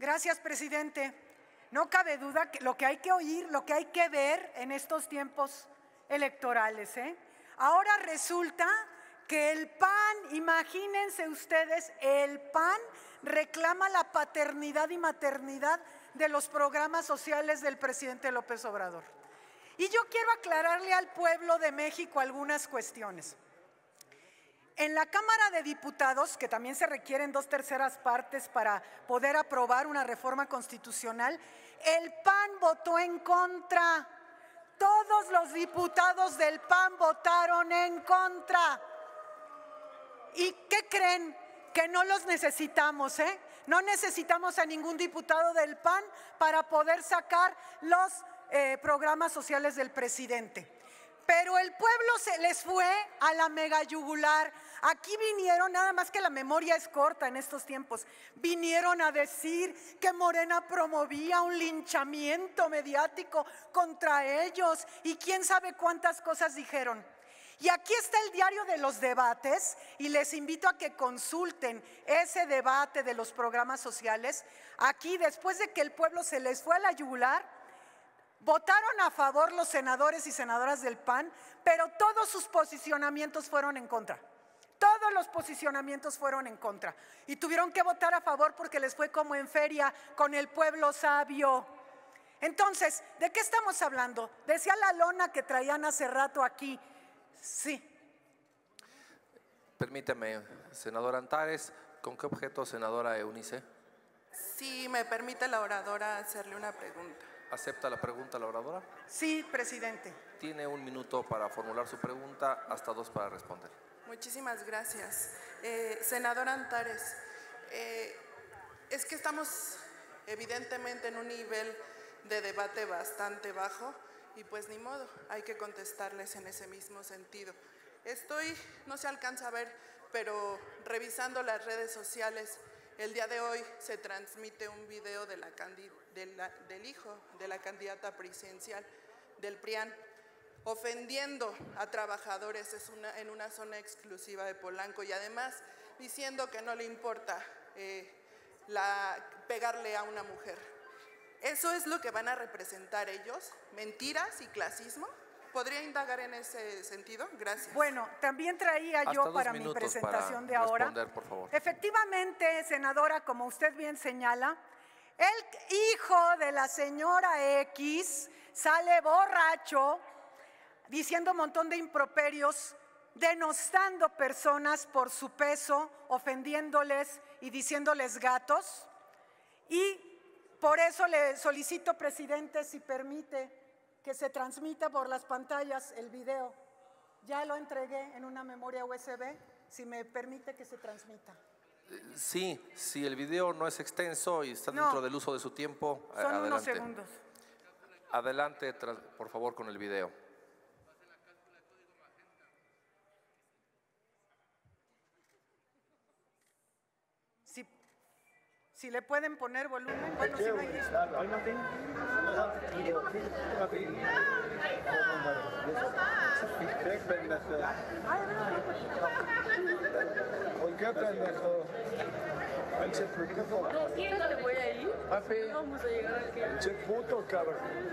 Gracias, presidente. No cabe duda que lo que hay que oír, lo que hay que ver en estos tiempos electorales, Ahora resulta que el PAN, imagínense ustedes, el PAN reclama la paternidad y maternidad de los programas sociales del presidente López Obrador. Y yo quiero aclararle al pueblo de México algunas cuestiones. En la Cámara de Diputados, que también se requieren 2/3 partes para poder aprobar una reforma constitucional, el PAN votó en contra. Todos los diputados del PAN votaron en contra. ¿Y qué creen? Que no los necesitamos, No necesitamos a ningún diputado del PAN para poder sacar los programas sociales del presidente. Pero el pueblo se les fue a la mega yugular. Aquí vinieron, nada más que la memoria es corta en estos tiempos, vinieron a decir que Morena promovía un linchamiento mediático contra ellos y quién sabe cuántas cosas dijeron. Y aquí está el diario de los debates y les invito a que consulten ese debate de los programas sociales. Aquí, después de que el pueblo se les fue a la yugular, votaron a favor los senadores y senadoras del PAN, pero todos sus posicionamientos fueron en contra. Todos los posicionamientos fueron en contra. Y tuvieron que votar a favor porque les fue como en feria con el pueblo sabio. Entonces, ¿de qué estamos hablando? Decía la lona que traían hace rato aquí. Sí. Permíteme, senadora Antares, ¿con qué objeto, senadora Eunice? Sí, me permite la oradora hacerle una pregunta. ¿Acepta la pregunta la oradora? Sí, presidente. Tiene 1 minuto para formular su pregunta, hasta 2 para responder. Muchísimas gracias. Senadora Antares, es que estamos evidentemente en un nivel de debate bastante bajo y pues ni modo, hay que contestarles en ese mismo sentido. No se alcanza a ver, pero revisando las redes sociales, el día de hoy se transmite un video del hijo de la candidata presidencial del PRIAN, ofendiendo a trabajadores en una zona exclusiva de Polanco y además diciendo que no le importa pegarle a una mujer. ¿Eso es lo que van a representar ellos? ¿Mentiras y clasismo? ¿Podría indagar en ese sentido? Gracias. Bueno, también traía yo para mi presentación de ahora. Responder, por favor. Efectivamente, senadora, como usted bien señala, el hijo de la señora X sale borracho diciendo un montón de improperios, denostando personas por su peso, ofendiéndoles y diciéndoles gatos. Y por eso le solicito, presidente, si permite, que se transmita por las pantallas el video. Ya lo entregué en una memoria USB, si me permite que se transmita. Sí, si el video no es extenso y está dentro del uso de su tiempo, son adelante. Unos segundos. Adelante, por favor, con el video. Si le pueden poner volumen, bueno, si no hay eso. ¿Qué pendejo? No, siento que voy a ir. No vamos a llegar aquí. Che puto, cabrón.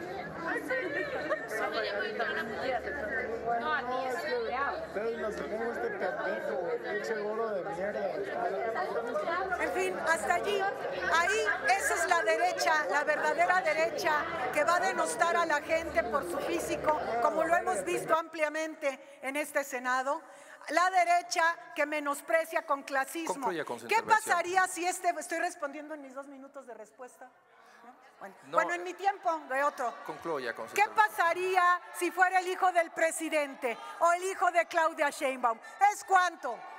No, aquí es Ustedes nos tenemos este pendejo, güey. Pinche gordo de mierda. En fin, hasta allí. Ahí, esa es la derecha, la verdadera derecha, que va a denostar a la gente por su físico, como lo hemos visto ampliamente en este Senado. La derecha que menosprecia con clasismo. Concluya con su ¿Qué intervención. pasaría si estoy respondiendo en mis 2 minutos de respuesta? Bueno, en mi tiempo de otro. Concluya con su ¿Qué intervención. pasaría si fuera el hijo del presidente o el hijo de Claudia Sheinbaum? ¿Es cuánto?